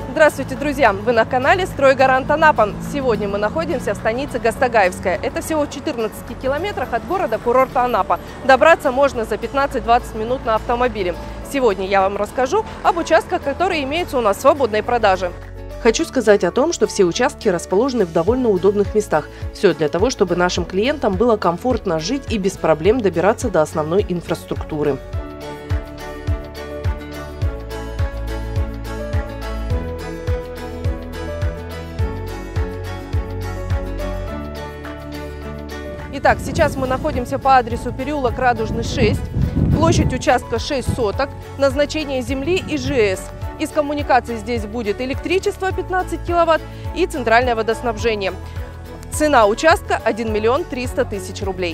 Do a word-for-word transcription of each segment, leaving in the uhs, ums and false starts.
Здравствуйте, друзья! Вы на канале «Стройгарант Анапа». Сегодня мы находимся в станице Гастагаевская. Это всего в четырнадцати километрах от города-курорта Анапа. Добраться можно за пятнадцать-двадцать минут на автомобиле. Сегодня я вам расскажу об участках, которые имеются у нас в свободной продаже. Хочу сказать о том, что все участки расположены в довольно удобных местах. Все для того, чтобы нашим клиентам было комфортно жить и без проблем добираться до основной инфраструктуры. Итак, сейчас мы находимся по адресу переулок Радужный, шесть, площадь участка шесть соток, назначение земли И Ж С. Из коммуникаций здесь будет электричество пятнадцать киловатт и центральное водоснабжение. Цена участка один миллион триста тысяч рублей.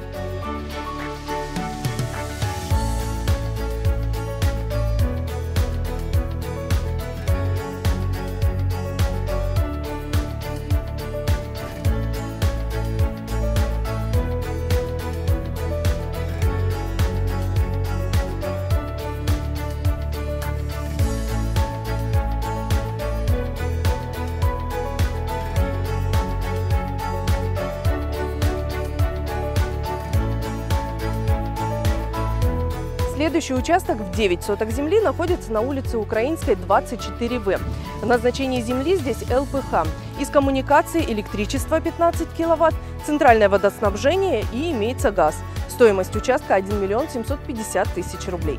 Следующий участок в девять соток земли находится на улице Украинской, двадцать четыре В. Назначение земли здесь Л П Х. Из коммуникации электричество пятнадцать киловатт, центральное водоснабжение и имеется газ. Стоимость участка один миллион семьсот пятьдесят тысяч рублей.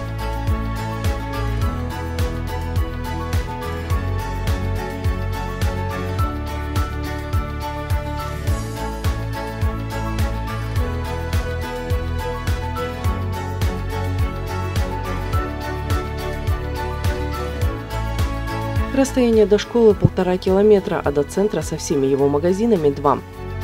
Расстояние до школы полтора километра, а до центра со всеми его магазинами два.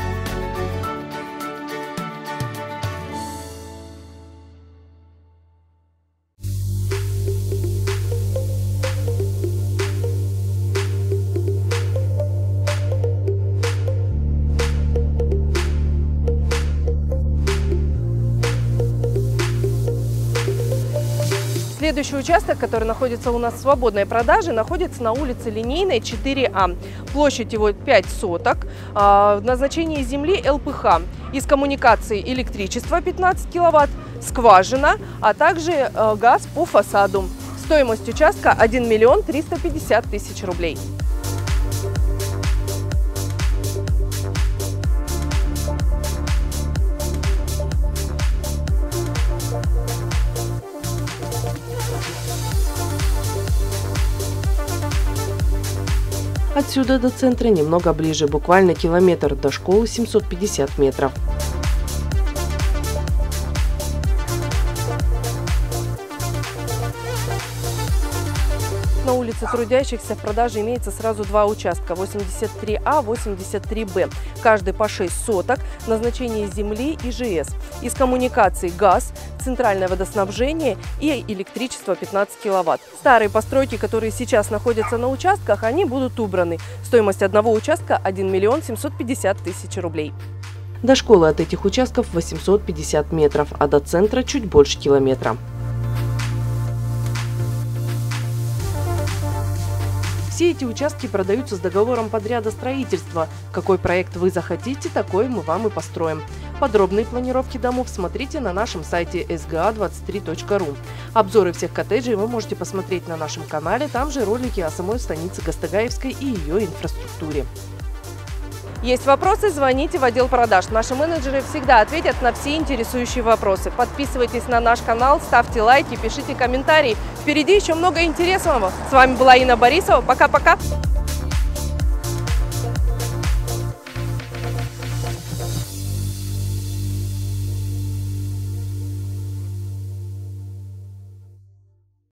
Следующий участок, который находится у нас в свободной продаже, находится на улице Линейной, четыре А. Площадь его пять соток, назначение земли Л П Х. Из коммуникации электричество пятнадцать киловатт, скважина, а также газ по фасаду. Стоимость участка один миллион триста пятьдесят тысяч рублей. Отсюда до центра немного ближе, буквально километр, до школы семьсот пятьдесят метров. На улице Трудящихся в продаже имеется сразу два участка – восемьдесят три А, восемьдесят три Б. Каждый по шесть соток, назначение земли И Ж С. Из коммуникаций газ, центральное водоснабжение и электричество пятнадцать киловатт. Старые постройки, которые сейчас находятся на участках, они будут убраны. Стоимость одного участка – один миллион семьсот пятьдесят тысяч рублей. До школы от этих участков восемьсот пятьдесят метров, а до центра чуть больше километра. Все эти участки продаются с договором подряда строительства. Какой проект вы захотите, такой мы вам и построим. Подробные планировки домов смотрите на нашем сайте эс гэ а двадцать три точка ру. Обзоры всех коттеджей вы можете посмотреть на нашем канале, там же ролики о самой станице Гастагаевской и ее инфраструктуре. Есть вопросы? Звоните в отдел продаж. Наши менеджеры всегда ответят на все интересующие вопросы. Подписывайтесь на наш канал, ставьте лайки, пишите комментарии. Впереди еще много интересного. С вами была Инна Борисова. Пока-пока!